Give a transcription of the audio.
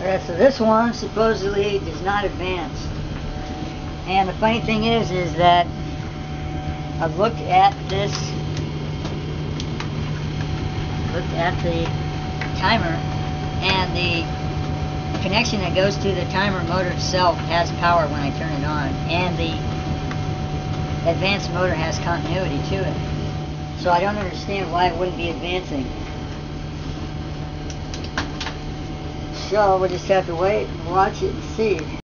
Alright, so this one supposedly does not advance. And the funny thing is that I've looked at this, looked at the timer, and the connection that goes to the timer motor itself has power when I turn it on, and the advanced motor has continuity to it. So I don't understand why it wouldn't be advancing. So we'll just have to wait and watch it and see.